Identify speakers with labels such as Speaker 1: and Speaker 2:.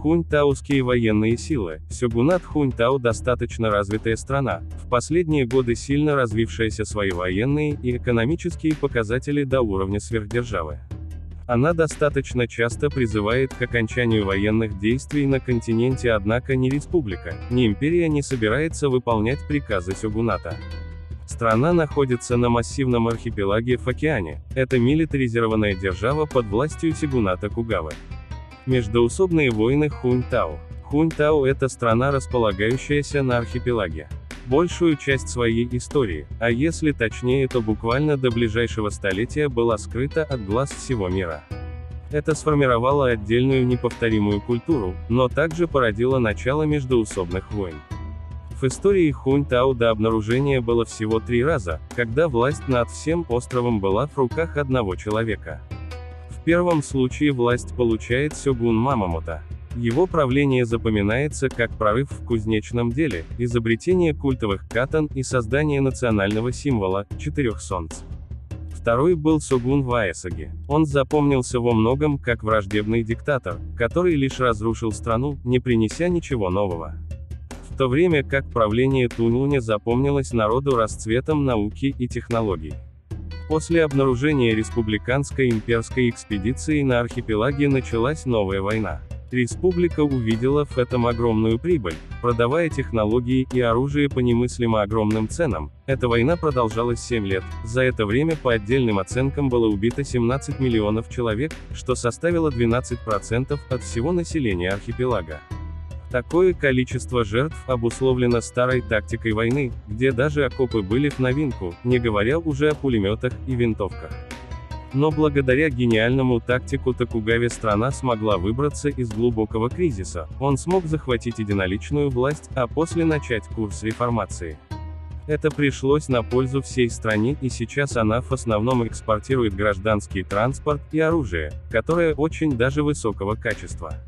Speaker 1: Хуньтауские военные силы. Сёгунат Хуньтау достаточно развитая страна, в последние годы сильно развившаяся свои военные и экономические показатели до уровня сверхдержавы. Она достаточно часто призывает к окончанию военных действий на континенте, однако ни республика, ни империя не собирается выполнять приказы сёгуната. Страна находится на массивном архипелаге в океане, это милитаризированная держава под властью сёгуната Кугавы. Междоусобные войны Хуньтау. Хуньтау – это страна, располагающаяся на архипелаге. Большую часть своей истории, а если точнее, то буквально до ближайшего столетия, была скрыта от глаз всего мира. Это сформировало отдельную неповторимую культуру, но также породило начало междоусобных войн. В истории Хуньтау до обнаружения было всего 3 раза, когда власть над всем островом была в руках одного человека. В первом случае власть получает сёгун Мамамото. Его правление запоминается как прорыв в кузнечном деле, изобретение культовых катан и создание национального символа – 4 солнц. Второй был сёгун Ваэсаги. Он запомнился во многом как враждебный диктатор, который лишь разрушил страну, не принеся ничего нового. В то время как правление Тунлуня запомнилось народу расцветом науки и технологий. После обнаружения республиканской имперской экспедиции на архипелаге началась новая война. Республика увидела в этом огромную прибыль, продавая технологии и оружие по немыслимо огромным ценам. Эта война продолжалась 7 лет, за это время по отдельным оценкам было убито 17 миллионов человек, что составило 12% от всего населения архипелага. Такое количество жертв обусловлено старой тактикой войны, где даже окопы были в новинку, не говоря уже о пулеметах и винтовках. Но благодаря гениальному тактику Токугаве страна смогла выбраться из глубокого кризиса, он смог захватить единоличную власть, а после начать курс реформации. Это пришлось на пользу всей стране, и сейчас она в основном экспортирует гражданский транспорт и оружие, которое очень даже высокого качества.